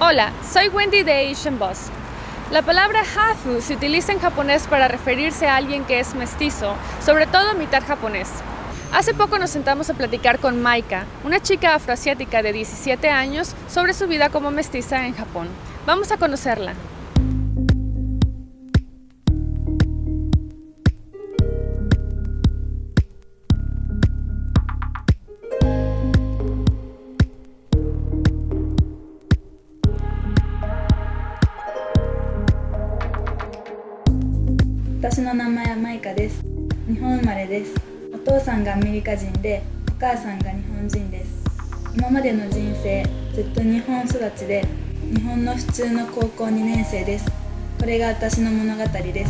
Hola, soy Wendy de Asian Boss. La palabra hafu se utiliza en japonés para referirse a alguien que es mestizo, sobre todo mitad japonés. Hace poco nos sentamos a platicar con Maika, una chica afroasiática de 17 años, sobre su vida como mestiza en Japón. Vamos a conocerla. 私の名前はマイカです。日本生まれです。お父さんがアメリカ人で、お母さんが日本人です。今までの人生、ずっと日本育ちで、日本の普通の高校2年生です。これが私の物語です。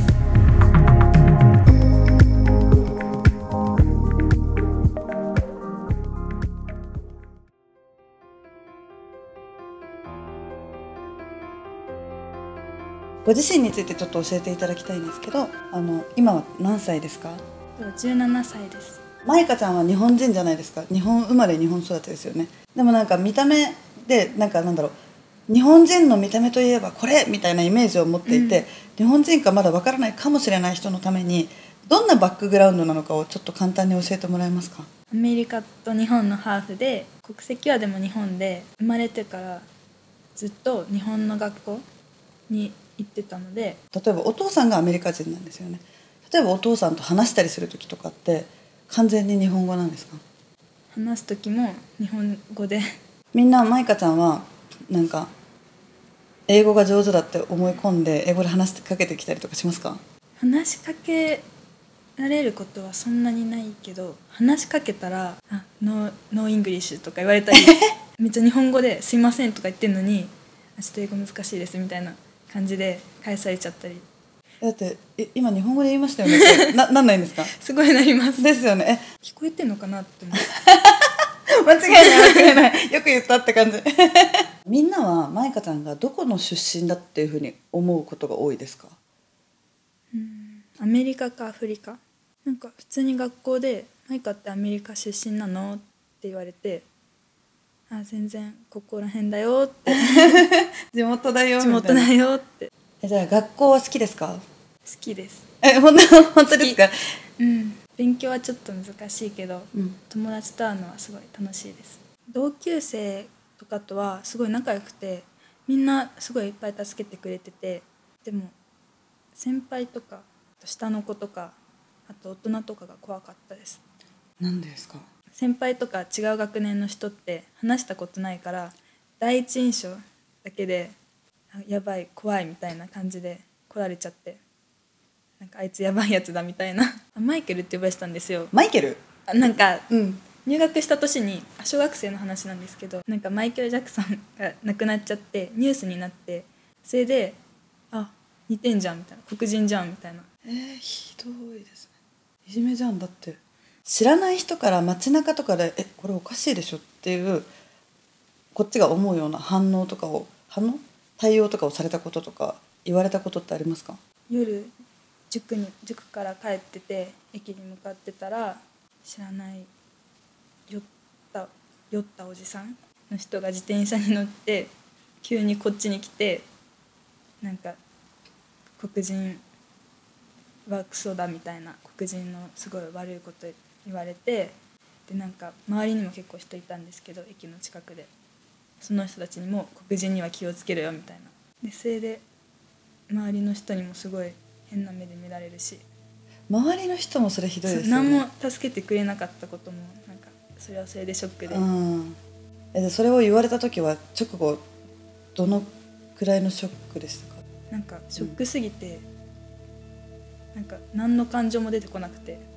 ご自身についてちょっと教えていただきたいんですけど、今は何歳ですか ？17歳です。 マイカちゃんは日本人じゃないですか。日本生まれ日本育ちですよね。でもなんか見た目でなんだろう、日本人の見た目といえばこれみたいなイメージを持っていて、日本人かまだわからないかもしれない人のためにどんなバックグラウンドなのかをちょっと簡単に教えてもらえますか？ アメリカと日本のハーフで、国籍はでも日本で、生まれてからずっと日本の学校に行ってたので、 例えばお父さんがアメリカ人なんですよね。例えばお父さんと話したりする時とかって完全に日本語なんですか？ 話す時も日本語で。 みんなマイカちゃんはなんか英語が上手だって思い込んで英語で話しかけてきたりとかしますか？ 話しかけられることはそんなにないけど、話しかけたらノーイングリッシュとか言われたりめっちゃ日本語ですいませんとか言ってんのに、ちょっと英語難しいですみたいな感じで返されちゃったり。 だって今日本語で言いましたよねってなんないんですか？ すごいなりますですよね。 聞こえてんのかなって思って間違いないよく言ったって感じみんなはマイカちゃんがどこの出身だっていうふうに思うことが多いですか？ アメリカかアフリカ。なんか普通に学校でマイカってアメリカ出身なのって言われて、全然ここら辺だよって地元だよ地元だよって。 じゃあ学校は好きですか？ 好きです。 本当ですか？ 勉強はちょっと難しいけど、友達と会うのはすごい楽しいです。同級生とかとはすごい仲良くて、みんなすごいいっぱい助けてくれてて、でも先輩とか下の子とかあと大人とかが怖かったです。 なんでですか？ 先輩とか違う学年の人って話したことないから、第一印象だけでやばい怖いみたいな感じで来られちゃって、なんかあいつやばいやつだみたいなマイケルって呼ばれてたんですよ。 マイケル？ なんか、入学した年に小学生の話なんですけど、なんかマイケル・ジャクソンが亡くなっちゃってニュースになって、それで似てんじゃんみたいな、黒人じゃんみたいな。 ひどいですね。いじめじゃん。だって知らない人から街中とかでこれおかしいでしょっていうこっちが思うような対応とかをされたこととか言われたことってありますか？ 夜塾から帰ってて駅に向かってたら、知らない酔ったおじさんの人が自転車に乗って急にこっちに来て、なんか黒人はクソだみたいな、黒人のすごい悪いこと言われて、でなんか周りにも結構人いたんですけど、駅の近くでその人たちにも黒人には気をつけろよみたいな。でそれで周りの人にもすごい変な目で見られるし、 周りの人もそれひどいですよね。 何も助けてくれなかったこともなんかそれはそれでショックで、 でそれを言われた時は直後どのくらいのショックでしたか？ なんかショックすぎて、なんか何の感情も出てこなくて、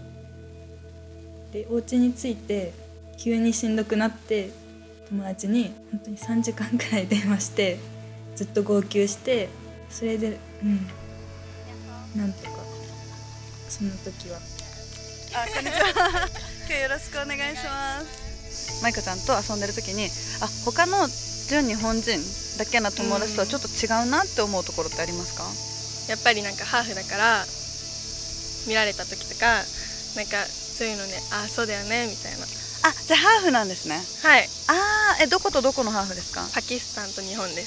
でお家に着いて急にしんどくなって、友達に本当に3時間くらい電話してずっと号泣して、それでなんとかその時は。 こんにちは今日よろしくお願いします。マイカちゃんと遊んでる時に他の純日本人だけな友達とはちょっと違うなって思うところってありますか？ やっぱりなんかハーフだから見られた時とか、なんかそういうのね、そうだよねみたいな。 あ、じゃあハーフなんですね。 はい。 どことどこのハーフですか？ パキスタンと日本です。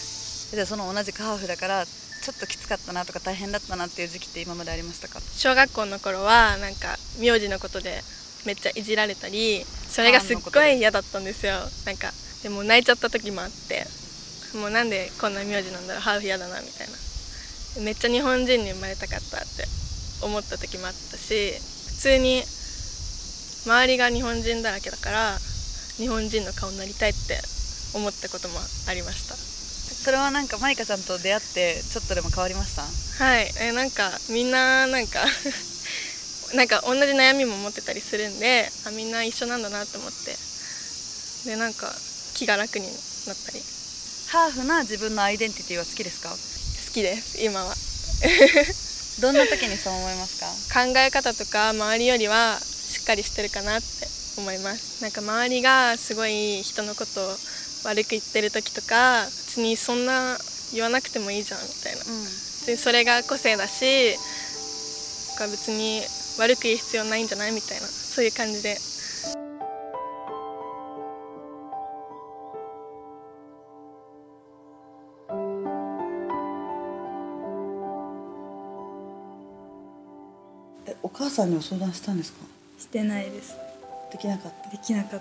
じゃあその同じくハーフだからちょっときつかったなとか大変だったなっていう時期って今までありましたか？ 小学校の頃はなんか名字のことでめっちゃいじられたり、それがすっごい嫌だったんですよ。なんかでも泣いちゃった時もあって、もうなんでこんな名字なんだろう、ハーフ嫌だなみたいな。めっちゃ日本人に生まれたかったって思った時もあったし、普通に周りが日本人だらけだから日本人の顔になりたいって思ったこともありました。 それはなんかマイカちゃんと出会ってちょっとでも変わりました？ はい、なんかみんななんかなんか同じ悩みも持ってたりするんで、みんな一緒なんだなと思って、でなんか気が楽になったり。 ハーフな自分のアイデンティティは好きですか？ 好きです今は。 どんな時にそう思いますか？ 考え方とか周りよりはしっかりしてるかなって思います。なんか周りがすごい人のことを悪く言ってる時とか、別にそんな言わなくてもいいじゃんみたいな、別にそれが個性だし、別に悪く言う必要ないんじゃないみたいな、そういう感じで。 お母さんには相談したんですか？ してないです。 できなかった？ できなかった。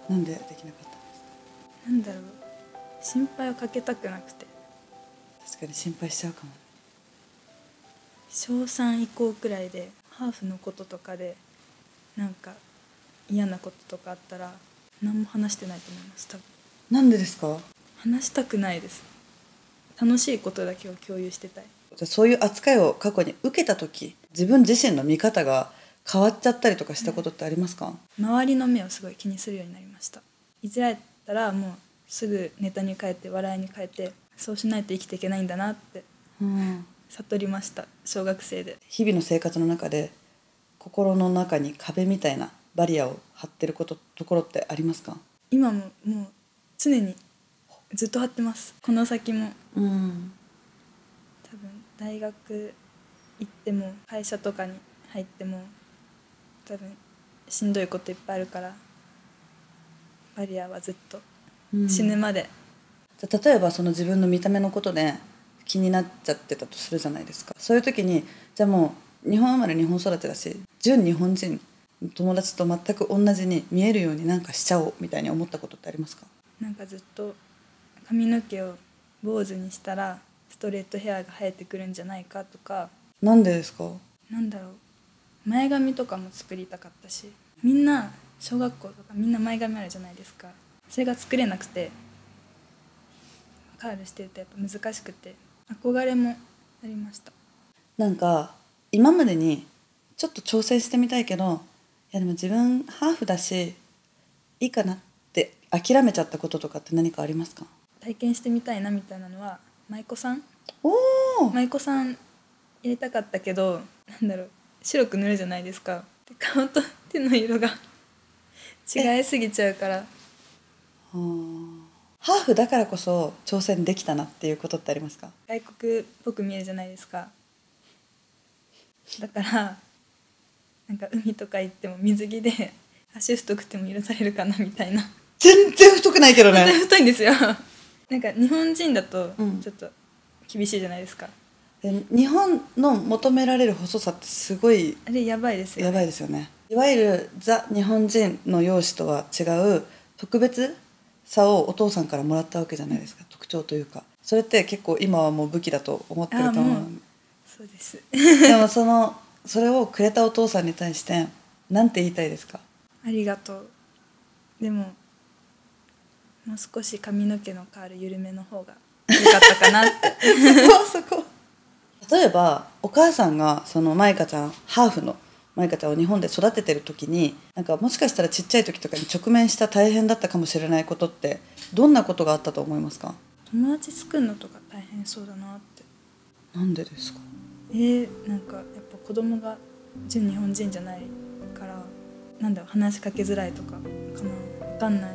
なんでできなかったんですか？ なんだろう、心配をかけたくなくて。 確かに心配しちゃうかも。 小3以降くらいでハーフのこととかでなんか嫌なこととかあったら何も話してないと思います。多分。 なんでですか？ 話したくないです。楽しいことだけを共有してたい。 じゃあそういう扱いを過去に受けた時、自分自身の見方が変わっちゃったりとかしたことってありますか？ 周りの目をすごい気にするようになりました。いじられたらもうすぐネタに変えて笑いに変えて、そうしないと生きていけないんだなって悟りました。小学生で。 日々の生活の中で心の中に壁みたいなバリアを張ってるところってありますか？ 今ももう常にずっと張ってます。この先も、多分大学行っても会社とかに入っても多分しんどいこといっぱいあるから、バリアはずっと死ぬまで。 じゃあ例えばその自分の見た目のことで気になっちゃってたとするじゃないですか。そういう時にじゃあもう日本生まれ日本育てだし、純日本人の友達と全く同じに見えるようになんかしちゃおうみたいに思ったことってありますか？ なんかずっと髪の毛を坊主にしたらストレートヘアが生えてくるんじゃないかとか。 なんでですか？ なんだろう、前髪とかも作りたかったし、みんな小学校とかみんな前髪あるじゃないですか。それが作れなくて、カールしてるとやっぱ難しくて憧れもありました。 なんか今までにちょっと挑戦してみたいけど、いやでも自分ハーフだしいいかなって諦めちゃったこととかって何かありますか？ 体験してみたいなみたいなのは舞妓さん。舞妓さんやりたかったけど、なんだろう、白く塗るじゃないですか。顔と手の色が違いすぎちゃうから。 ハーフだからこそ挑戦できたなっていうことってありますか？ 外国っぽく見えるじゃないですか。だからなんか海とか行っても水着で足太くても許されるかなみたいな。 全然太くないけどね。 本当に太いんですよ。なんか日本人だとちょっと厳しいじゃないですか。 日本の求められる細さってすごいあれやばいですよね。 やばいですよね。いわゆるザ日本人の容姿とは違う特別さをお父さんからもらったわけじゃないですか、特徴というか。それって結構今はもう武器だと思ってると思う。 そうです。 でもそれをくれたお父さんに対してなんて言いたいですか？ ありがとう。でももう少し髪の毛のカール緩めの方が良かったかなって。 そこ例えばお母さんがそのマイカちゃん、ハーフのマイカちゃんを日本で育ててる時に、なんかもしかしたらちっちゃい時とかに直面した大変だったかもしれないことってどんなことがあったと思いますか？ 友達作るのとか大変そうだなって。 なんでですか？ なんかやっぱ子供が純日本人じゃないからなんだろう、話しかけづらいとかかな、分かんない。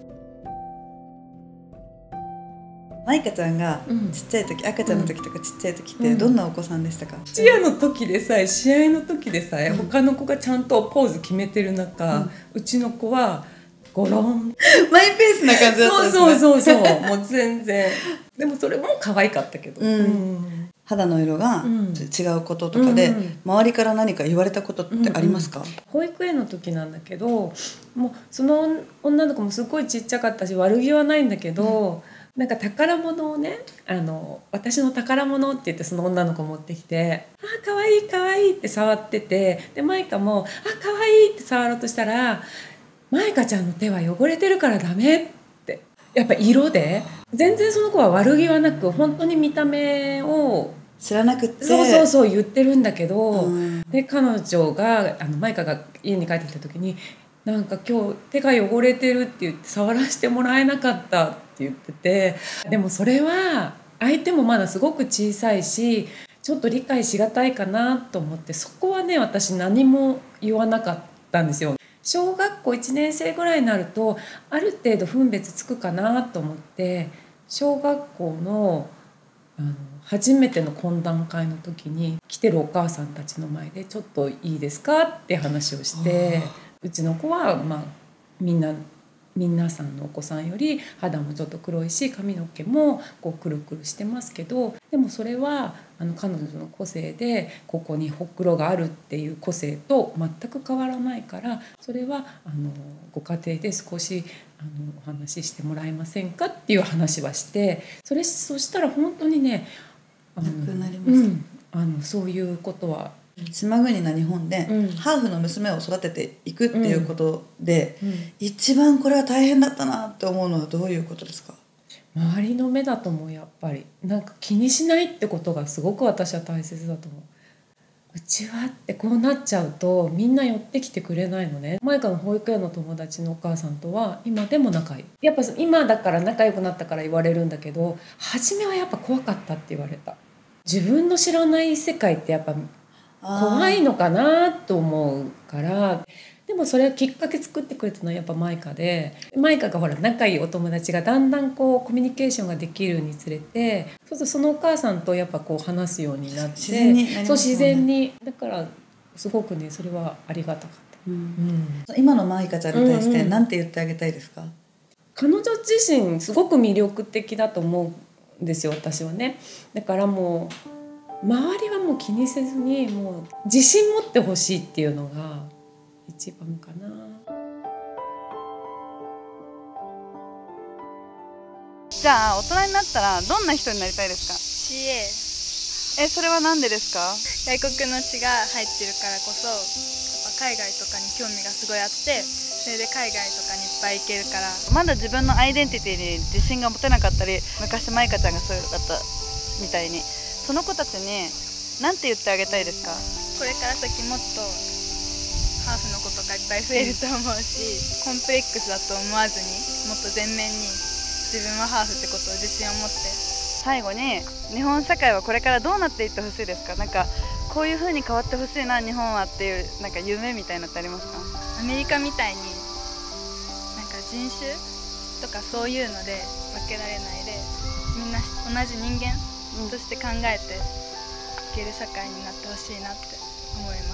マイカちゃんがちっちゃい時、赤ちゃんの時とかちっちゃい時ってどんなお子さんでしたか？ チアの時でさえ、試合の時でさえ、他の子がちゃんとポーズ決めてる中、うちの子はゴロンマイペースな感じだったんですね。 そうもう全然でもそれも可愛かったけど、 肌の色が違うこととかで、周りから何か言われたことってありますか？ 保育園の時なんだけど、もうその女の子もすごいちっちゃかったし悪気はないんだけど、なんか宝物をね、私の宝物って言ってその女の子持ってきて、あ可愛い可愛いって触ってて、でマイカも可愛いって触ろうとしたら、マイカちゃんの手は汚れてるからダメって、やっぱ色で全然その子は悪気はなく、本当に見た目を知らなくってそう言ってるんだけど、で彼女がマイカが家に帰ってきた時に、なんか今日手が汚れてるって言って触らせてもらえなかったって言ってて、でもそれは相手もまだすごく小さいし、ちょっと理解しがたいかなと思って、そこはね私何も言わなかったんですよ。小学校1年生ぐらいになるとある程度分別つくかなと思って、小学校の初めての懇談会の時に来てるお母さんたちの前でちょっといいですかって話をして、うちの子は皆さんのお子さんより肌もちょっと黒いし髪の毛もこうくるくるしてますけど、でもそれは彼女の個性で、ここにほくろがあるっていう個性と全く変わらないから、それはご家庭で少しお話ししてもらえませんかっていう話はして、そしたら本当にねなくなりました。 そういうことは島国な日本で、ハーフの娘を育てていくっていうことで、一番これは大変だったなって思うのはどういうことですか？ 周りの目だと思う。やっぱりなんか気にしないってことがすごく私は大切だと思う。うちはってこうなっちゃうとみんな寄ってきてくれないのね。マイカの保育園の友達のお母さんとは今でも仲いい。やっぱ今だから仲良くなったから言われるんだけど、初めはやっぱ怖かったって言われた。自分の知らない世界ってやっぱ怖いのかなと思うから。でもそれをきっかけ作ってくれたのはやっぱマイカで、マイカがほら仲いいお友達がだんだんこうコミュニケーションができるにつれて、そうするとそのお母さんとやっぱこう話すようになって、 自然になりますよね。 そう自然に、だからすごくねそれはありがたかった、 今のマイカちゃんに対して何て言ってあげたいですか？ 彼女自身すごく魅力的だと思うんですよ私はね。だからもう周りはもう気にせずに、もう自信持ってほしいっていうのが一番かな。 じゃあ大人になったらどんな人になりたいですか？ CA。 それは何でですか？ 外国の血が入ってるからこそ、やっぱ海外とかに興味がすごいあって、それで海外とかにいっぱい行けるから。 まだ自分のアイデンティティに自信が持てなかったり、昔マイカちゃんがそうだったみたいに、その子たちに何て言ってあげたいですか？ これから先もっとハーフの子とかいっぱい増えると思うし、コンプレックスだと思わずに、もっと前面に自分はハーフってことを自信を持って。 最後に日本社会はこれからどうなっていってほしいですか？なんかこういう風に変わってほしいな日本はっていうなんか夢みたいなのってありますか？ アメリカみたいになんか人種とかそういうので分けられないで、みんな同じ人間として考えていける社会になってほしいなって思います。